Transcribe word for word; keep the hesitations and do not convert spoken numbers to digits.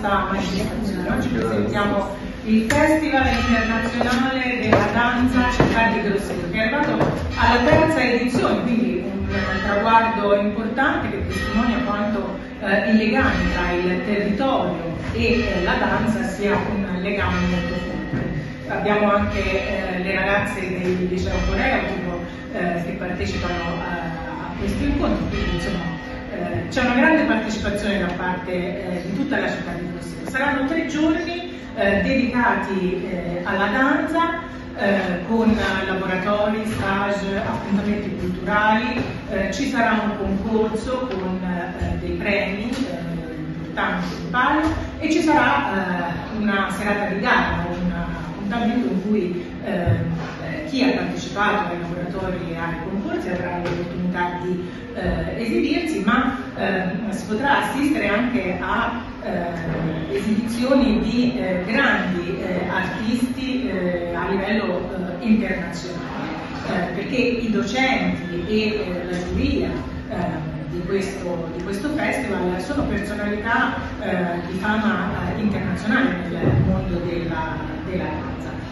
questa manifestazione. Oggi presentiamo il Festival Internazionale della Danza Città di Grosseto, che è arrivato alla terza edizione, quindi un traguardo importante che testimonia quanto eh, il legame tra il territorio e eh, la danza sia un legame molto forte. Abbiamo anche eh, le ragazze del liceo coreotipo eh, che partecipano a, a questo incontro, quindi insomma eh, c'è una grande partecipazione da parte eh, di tutta la città di Grosseto. Saranno tre giorni eh, dedicati eh, alla danza, eh, con laboratori, stage, appuntamenti culturali, eh, ci sarà un concorso con eh, dei premi eh, importanti sul palio e ci sarà eh, una serata di gara, una appuntamento in cui eh, chi ha partecipato ai laboratori e ai concorsi avrà l'opportunità di eh, esibirsi, ma eh, si potrà assistere anche a eh, esibizioni di eh, grandi eh, artisti eh, a livello eh, internazionale, eh, perché i docenti e eh, la giuria eh, Di questo, di questo festival sono personalità eh, di fama eh, internazionale nel mondo della, della danza.